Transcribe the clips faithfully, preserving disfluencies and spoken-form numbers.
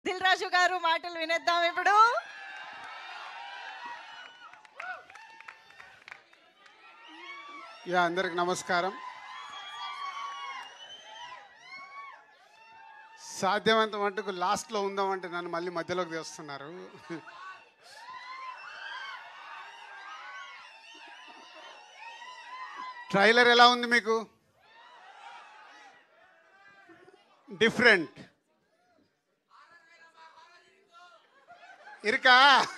దిల్ రాజు గారు మాటలు వినేద్దాం ఇప్పుడు. యా, అందరికి నమస్కారం. సాధ్యమంత మటుకు లాస్ట్లో ఉందామంటే నన్ను మళ్ళీ మధ్యలోకి తెస్తున్నారు. ట్రైలర్ ఎలా ఉంది మీకు? డిఫరెంట్ ఇరుకా.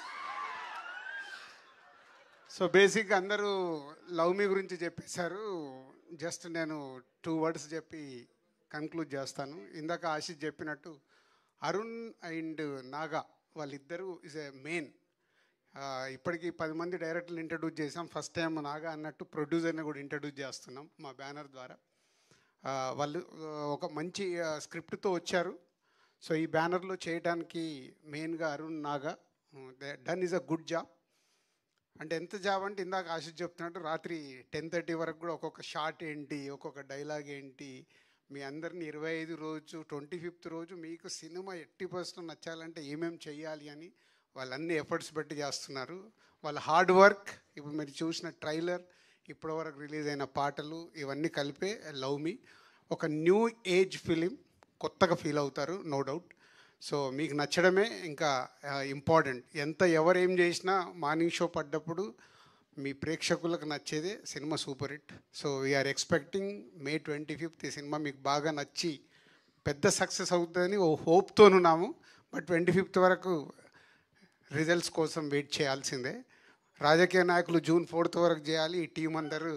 సో బేసిక్గా అందరూ లవ్ మీ గురించి చెప్పేశారు. జస్ట్ నేను టూ వర్డ్స్ చెప్పి కన్క్లూడ్ చేస్తాను. ఇందాక ఆశిష్ చెప్పినట్టు అరుణ్ అండ్ నాగా వాళ్ళిద్దరూ ఇస్ ఏ మెయిన్. ఇప్పటికీ పది మంది డైరెక్టర్లు ఇంట్రడ్యూస్ చేసాం. ఫస్ట్ టైం నాగా అన్నట్టు ప్రొడ్యూసర్ని కూడా ఇంట్రడ్యూస్ చేస్తున్నాం మా బ్యానర్ ద్వారా. వాళ్ళు ఒక మంచి స్క్రిప్ట్తో వచ్చారు. సో ఈ బ్యానర్లో చేయడానికి మెయిన్గా Arun Naga done is a good job. అంటే ఎంత జాబ్ అంటే ఇందాక ఆశిష్ చెప్తున్నట్టు రాత్రి టెన్ థర్టీ వరకు కూడా ఒక్కొక్క షాట్ ఏంటి, ఒక్కొక్క డైలాగ్ ఏంటి, మీ అందరినీ ఇరవై ఐదు రోజు ట్వంటీ ఫిఫ్త్ రోజు మీకు సినిమా ఎట్టి పర్సెంట్ నచ్చాలంటే ఏమేమి చెయ్యాలి అని వాళ్ళన్ని ఎఫర్ట్స్ పెట్టి చేస్తున్నారు. వాళ్ళ హార్డ్ వర్క్, ఇప్పుడు మీరు చూసిన ట్రైలర్, ఇప్పటివరకు రిలీజ్ అయిన పాటలు, ఇవన్నీ కలిపే లవ్ మీ ఒక న్యూ ఏజ్ ఫిలిం. కొత్తగా ఫీల్ అవుతారు, నో డౌట్. సో మీకు నచ్చడమే ఇంకా ఇంపార్టెంట్. ఎంత ఎవరేం చేసినా మార్నింగ్ షో పడ్డప్పుడు మీ ప్రేక్షకులకు నచ్చేదే సినిమా super hit. So we're expecting May twenty fifth ఈ సినిమా మీకు బాగా నచ్చి పెద్ద సక్సెస్ అవుతుందని ఓ హోప్తోనున్నాము. బట్ ట్వంటీ ఫిఫ్త్ వరకు రిజల్ట్స్ కోసం వెయిట్ చేయాల్సిందే. రాజకీయ నాయకులు జూన్ ఫోర్త్ వరకు చేయాలి, ఈ టీం అందరూ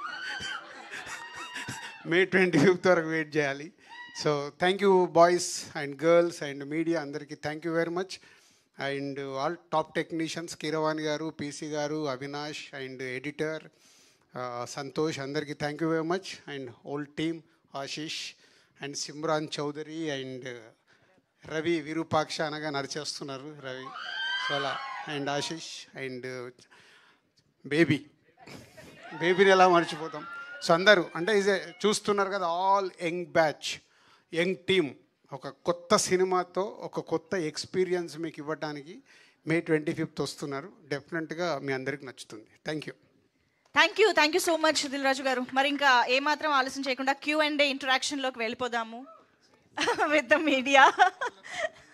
మే ట్వంటీ ఫిఫ్త్ వరకు వెయిట్ చేయాలి. So thank you boys and girls and media అందరికీ thank you very much. And all top technicians Keeravani garu, PC garu, Avinash and editor Santosh, అందరికీ thank you very much. And whole team Ashish and Simran Chaudhary and Ravi Virupaksha అనగా నడిచేస్తున్నారు Ravi. So అలా and Ashish and baby బేబీని ఎలా మర్చిపోతాం. So అందరూ అంటే ఇదే చూస్తున్నారు కదా, all young batch, young team ఒక కొత్త సినిమాతో ఒక కొత్త ఎక్స్పీరియన్స్ మీకు ఇవ్వడానికి మే ట్వంటీ ఫిఫ్త్ వస్తున్నారు. డెఫినెట్గా మీ అందరికి నచ్చుతుంది. Thank you thank you thank you so much Dil Raju garu. మరి ఇంకా ఏమాత్రం ఆలస్యం చేయకుండా క్యూ అండ్ ఏ ఇంటరాక్షన్లోకి వెళ్ళిపోదాము విత్ ద మీడియా.